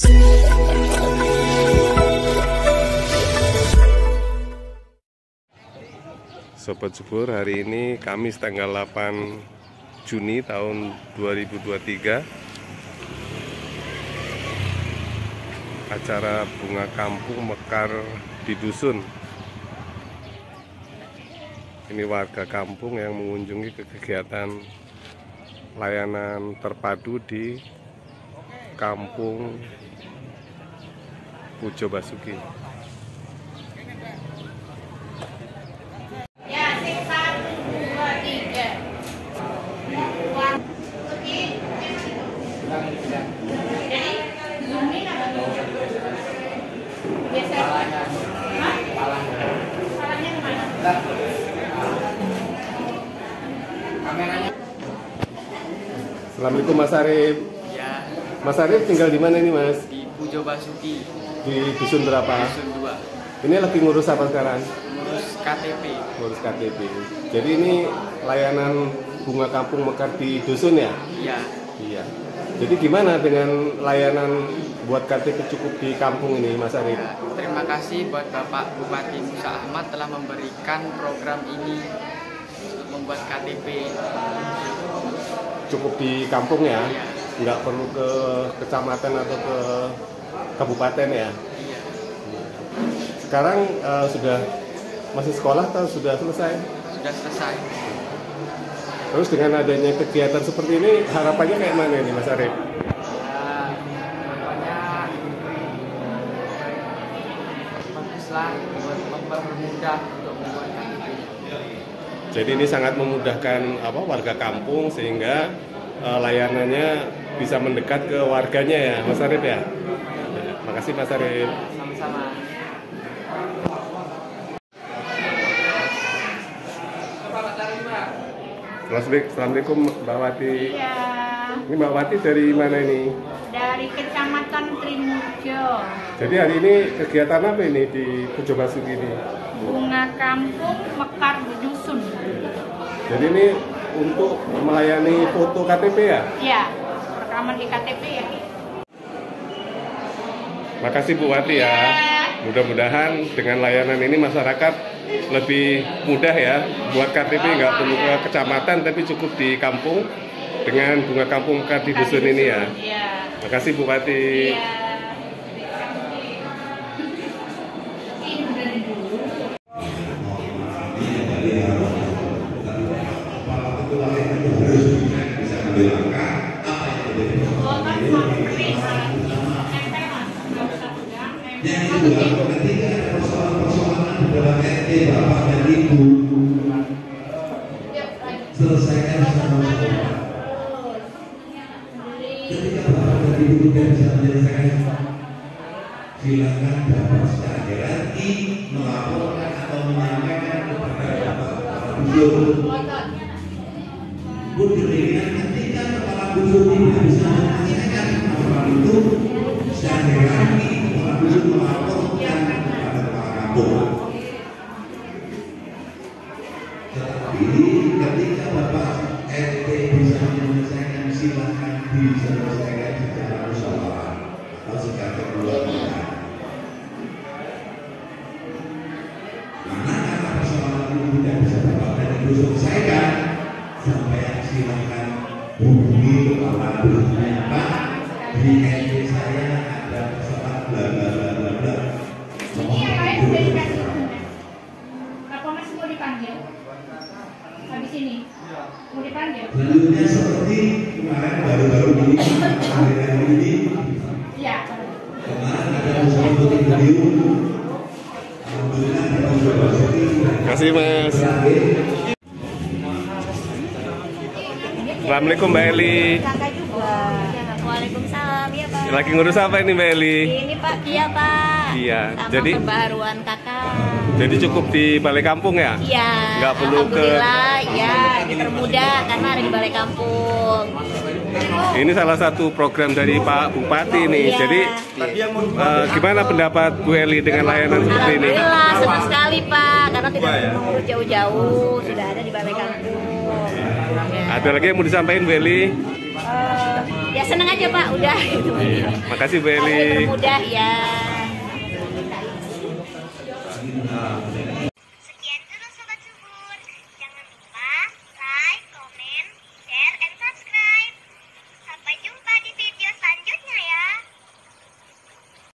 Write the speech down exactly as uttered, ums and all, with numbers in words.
Sobat Subur, hari ini Kamis tanggal delapan Juni tahun dua ribu dua puluh tiga. Acara bunga kampung mekar di dusun. Ini warga kampung yang mengunjungi ke kegiatan layanan terpadu di Kampung Pujo Basuki. Assalamualaikum Mas Arif. Ya. Mas Arif tinggal di mana nih Mas? Di Pujo Basuki. Di dusun berapa? Dusun dua. Ini lagi ngurus apa sekarang? Ngurus K T P. Ngurus K T P. Jadi ini layanan bunga kampung mekar di dusun ya? Iya. Iya. Jadi gimana dengan layanan buat K T P cukup di kampung ini Mas Arif? Ya, terima kasih buat Bapak Bupati Musa Ahmad telah memberikan program ini untuk membuat K T P. Cukup di kampung ya? Iya. Nggak perlu ke kecamatan atau ke kabupaten ya? Iya. Sekarang uh, sudah masih sekolah atau sudah selesai? Sudah selesai. Terus dengan adanya kegiatan seperti ini harapannya kayak mana nih Mas Arif? Ya, pokoknya baguslah buat mempermudah untuk membuat K T P. Jadi ini sangat memudahkan apa warga kampung sehingga uh, layanannya bisa mendekat ke warganya ya Mas Arif ya. Ya, makasih Mas Arif. Sama-sama. Assalamualaikum Mbak Wati. Iya. Ini Mbak Wati dari mana ini? Dari Kecamatan Trimurjo. Jadi hari ini kegiatan apa ini di Pujo Basuki ini? Bunga kampung mekar di dusun. Jadi ini untuk melayani foto K T P ya? Iya, rekaman di K T P ya. Makasih Bu Wati ya. Mudah-mudahan dengan layanan ini masyarakat lebih mudah ya buat K T P, nggak perlu ke kecamatan tapi cukup di kampung dengan bunga kampung mekar di dusun ini ya. Iya. Makasih Bu Wati. Iya. Yang kedua, ketika ada persoalan-persoalan di dalam R T Bapak dan Ibu, selesaikan sama-sama. Ketika Bapak dan Ibu tidak bisa menyelesaikan, silakan Bapak secara hierarki melaporkan atau menyampaikan kepada Bapak Dusun. Bu demikian, ketika kepala dusun tidak bisa menyelesaikan masalah itu, secara hierarki Dusun melaporkan kepada Pak Kampung. Tetapi ketika Bapak R T bisa menyelesaikan, silakan diselesaikan secara musyawarah atau secara kekeluargaan. Karena karena persoalan itu tidak bisa Bapak dan Ibu selesaikan, sampai silakan hubungi kepala dusunnya Pak. Di R T saya ada persoalan bla bla bla bla bla. Ini yang lain sudah dikasih dokumen. Apa masih mau dipanggil? Habis ini mau dipanggil? Selanjutnya seperti kemarin baru-baru ini, hari-hari ini, Iya. kemarin ada usaha untuk video. Alhamdulillah ada usaha Basuki. Terima kasih Mas. Assalamualaikum Mbak Eli. Kakak juga. Waalaikumsalam ya Pak. Lagi ngurus apa ini Mbak Eli? Ini Pak Kia Pak. Iya. Sama Jadi pembaharuan kakak. jadi cukup di balai kampung ya? Iya. Nggak perlu ke. Alhamdulillah ya dipermudah karena ada di balai kampung. Ini salah satu program dari Pak Bupati nih. Iya. Jadi uh, gimana pendapat Bu Eli dengan layanan seperti ini? Alhamdulillah senang sekali Pak karena tidak perlu jauh-jauh sudah ada di balai kampung. Ya. Ada lagi yang mau disampaikan Bu Eli? Eh, Ya seneng aja Pak, udah gitu. Iya. Makasih Bu Kami Eli. dipermudah ya.